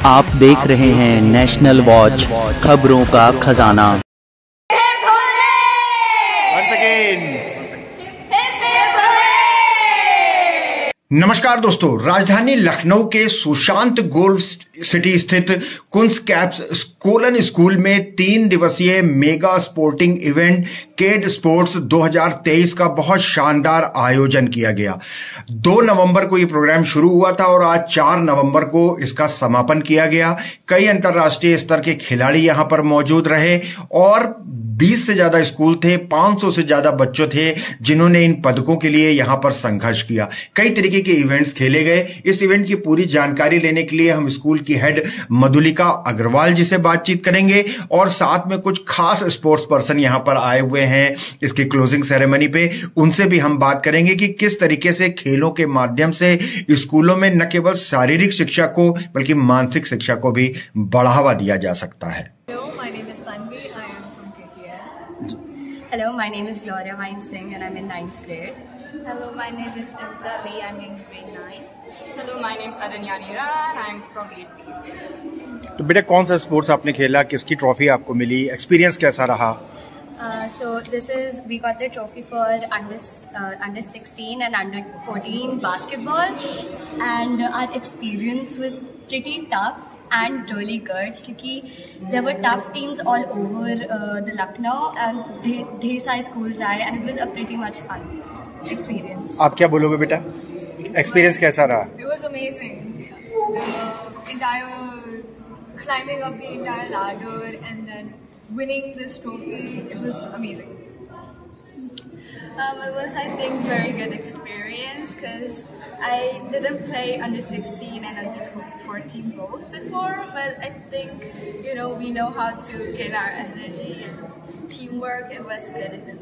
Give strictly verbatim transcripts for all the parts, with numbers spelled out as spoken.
आप देख रहे हैं नेशनल वॉच, खबरों का खजाना। नमस्कार दोस्तों, राजधानी लखनऊ के सुशांत गोल्फ सिटी स्थित कुंस कैप्स कोलन स्कूल में तीन दिवसीय मेगा स्पोर्टिंग इवेंट केड स्पोर्ट्स दो हज़ार तेईस का बहुत शानदार आयोजन किया गया। दो नवंबर को ये प्रोग्राम शुरू हुआ था और आज चार नवंबर को इसका समापन किया गया। कई अंतर्राष्ट्रीय स्तर के खिलाड़ी यहां पर मौजूद रहे और बीस से ज्यादा स्कूल थे, पाँच सौ से ज्यादा बच्चों थे जिन्होंने इन पदकों के लिए यहां पर संघर्ष किया। कई तरीके के इवेंट्स खेले गए। इस इवेंट की पूरी जानकारी लेने के लिए हम स्कूल की हेड मधुलिका अग्रवाल जी से बातचीत करेंगे और साथ में कुछ खास स्पोर्ट्स पर्सन यहां पर आए हुए हैं इसकी क्लोजिंग सेरेमनी पे। उनसे भी हम बात करेंगे कि किस तरीके से खेलों के माध्यम से स्कूलों में न केवल शारीरिक शिक्षा को बल्कि मानसिक शिक्षा को भी बढ़ावा दिया जा सकता है। Hello, my name is Gloria Vine Singh and I'm in ninth grade. Hello, my name is Elsa Lee. I'm in grade nine. Hello, my name is Adanyani Rara and I'm from eight B. तो बेटा कौन सा sports आपने खेला, किसकी trophy आपको मिली, experience कैसा रहा? Uh, so this is we got the trophy for under uh, under sixteen and under fourteen basketball, and our experience was pretty tough and really good क्योंकि there were tough teams all over uh, the Lucknow and ढेर सारे schools आए and it was a pretty much fun experience. आप क्या बोलोगे बेटा, experience कैसा रहा? It was amazing. The entire climbing up the entire ladder and then winning this trophy, it was amazing. Um, it was, I think, very good experience because I didn't play under sixteen and under fourteen both before, but I think, you know, we know how to get our energy and teamwork. It was good.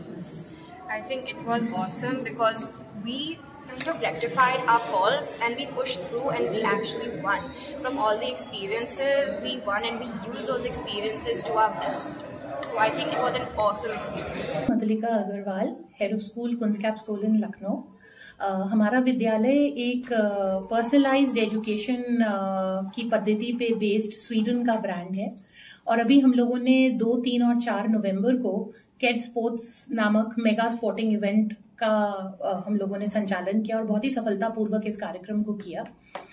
I think it was awesome because we kind of rectified our faults and we pushed through and we actually won. From all the experiences, we won and we used those experiences to our best. So I think it was an awesome experience. Madhulika Agrawal, head of school कुंस कैप्स कोलन लखनऊ। हमारा विद्यालय एक personalised uh, education uh, की पद्धति पे based Sweden का ब्रांड है और अभी हम लोगों ने दो तीन और चार नवंबर को केड स्पोर्ट्स नामक मेगा स्पोर्टिंग इवेंट का uh, हम लोगों ने संचालन किया और बहुत ही सफलतापूर्वक इस कार्यक्रम को किया।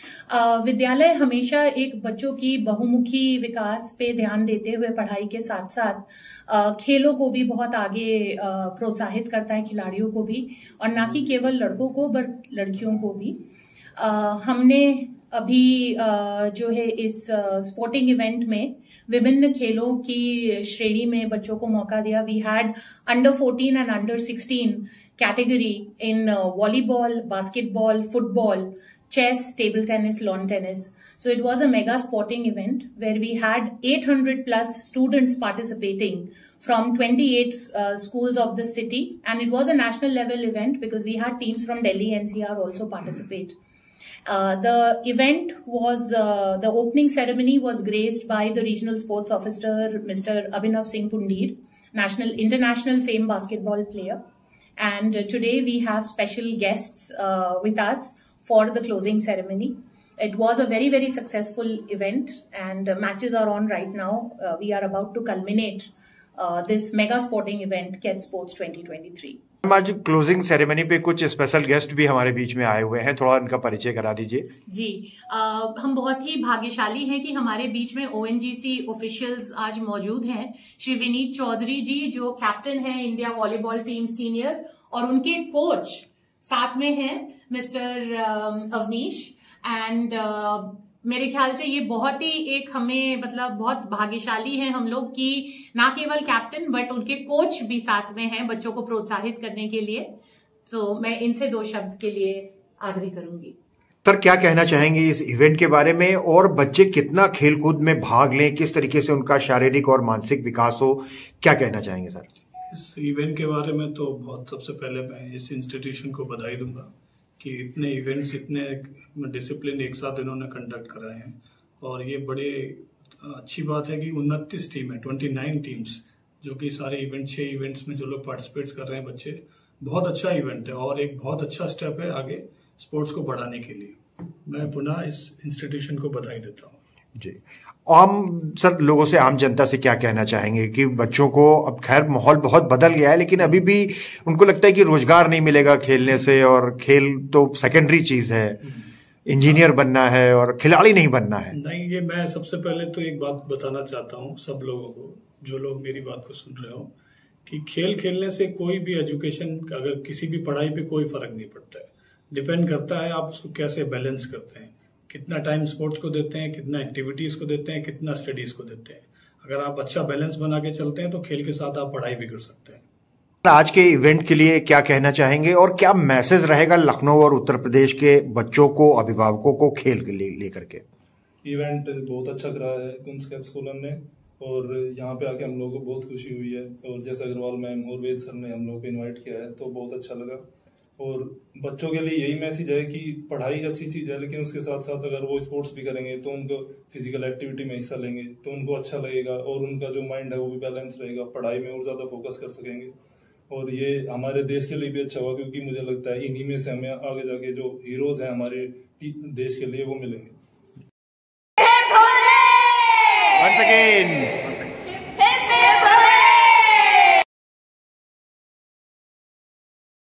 uh, विद्यालय हमेशा एक बच्चों की बहुमुखी विकास पे ध्यान देते हुए पढ़ाई के साथ साथ uh, खेलों को भी बहुत आगे uh, प्रोत्साहित करता है, खिलाड़ियों को भी, और ना कि केवल लड़कों को बट लड़कियों को भी। uh, हमने अभी uh, जो है इस स्पोर्टिंग uh, इवेंट में विभिन्न खेलों की श्रेणी में बच्चों को मौका दिया। We had under fourteen and under sixteen category in volleyball, basketball, football, chess, table tennis, lawn tennis. So it was a mega sporting event where we had eight hundred plus students participating from twenty-eight uh, schools of the city, and it was a national level event because we had teams from Delhi N C R also participate. Uh, the event was, uh, the opening ceremony was graced by the regional sports officer, Mister Abhinav Singh Pundir, national, international fame basketball player. And uh, today we have special guests uh, with us for the closing ceremony. It was a very, very successful event and uh, matches are on right now. Uh, we are about to culminate uh, this mega sporting event, Ked Sports twenty twenty-three. आज closing ceremony पे कुछ special guest भी हमारे बीच में आए हुए हैं, थोड़ा उनका परिचय करा दीजिए। जी, आ, हम बहुत ही भाग्यशाली हैं कि हमारे बीच में ओएनजीसी ऑफिशियल्स आज मौजूद हैं। श्री विनीत चौधरी जी जो कैप्टन हैं इंडिया वॉलीबॉल टीम सीनियर, और उनके कोच साथ में हैं मिस्टर अवनीश, एंड uh, मेरे ख्याल से ये बहुत ही एक हमें मतलब बहुत भाग्यशाली हैं हम लोग कि ना केवल कैप्टन बट उनके कोच भी साथ में हैं बच्चों को प्रोत्साहित करने के लिए। तो so, मैं इनसे दो शब्द के लिए आग्रह करूंगी। सर, क्या कहना चाहेंगे इस इवेंट के बारे में और बच्चे कितना खेलकूद में भाग लें, किस तरीके से उनका शारीरिक और मानसिक विकास हो, क्या कहना चाहेंगे सर? इस इवेंट के बारे में तो बहुत सबसे पहले मैं इस इंस्टीट्यूशन को बधाई दूंगा कि इतने इवेंट्स इतने डिसिप्लिन एक साथ इन्होंने कंडक्ट कराए हैं और ये बड़े अच्छी बात है कि उनतीस टीम है, उनतीस टीम्स, जो कि सारे इवेंट छह इवेंट्स में जो लोग पार्टिसिपेट कर रहे हैं बच्चे, बहुत अच्छा इवेंट है और एक बहुत अच्छा स्टेप है आगे स्पोर्ट्स को बढ़ाने के लिए। मैं पुनः इस इंस्टीट्यूशन को बधाई देता हूँ। जी, आम सर लोगों से, आम जनता से क्या कहना चाहेंगे कि बच्चों को, अब खैर माहौल बहुत बदल गया है, लेकिन अभी भी उनको लगता है कि रोजगार नहीं मिलेगा खेलने से, और खेल तो सेकेंडरी चीज है, इंजीनियर बनना है और खिलाड़ी नहीं बनना है। नहीं, ये मैं सबसे पहले तो एक बात बताना चाहता हूँ सब लोगों को, जो लोग मेरी बात को सुन रहे हो, कि खेल खेलने से कोई भी एजुकेशन, अगर किसी भी पढ़ाई पे कोई फर्क नहीं पड़ता है। डिपेंड करता है आप उसको कैसे बैलेंस करते हैं, कितना टाइम स्पोर्ट्स को देते हैं, कितना एक्टिविटीज को देते हैं, कितना स्टडीज को देते हैं। अगर आप अच्छा बैलेंस बना के चलते हैं तो खेल के साथ आप पढ़ाई भी कर सकते हैं। आज के इवेंट के लिए क्या कहना चाहेंगे और क्या मैसेज रहेगा लखनऊ और उत्तर प्रदेश के बच्चों को, अभिभावकों को खेल के लिए लेकर के? इवेंट बहुत अच्छा कराया है कुंस्कैप्स कोलन ने, और यहाँ पे आके हम लोगों को बहुत खुशी हुई है। और जैसे अग्रवाल मैम और वेद सर ने हम लोग को इनवाइट किया है तो बहुत अच्छा लगा। और बच्चों के लिए यही मैसेज है कि पढ़ाई अच्छी चीज़ है, लेकिन उसके साथ साथ अगर वो स्पोर्ट्स भी करेंगे तो उनको फिजिकल एक्टिविटी में हिस्सा लेंगे तो उनको अच्छा लगेगा, और उनका जो माइंड है वो भी बैलेंस रहेगा, पढ़ाई में और ज़्यादा फोकस कर सकेंगे। और ये हमारे देश के लिए भी अच्छा हुआ, क्योंकि मुझे लगता है इन्हीं में से हमें आगे जाके जो हीरोज हैं हमारे देश के लिए वो मिलेंगे। Once again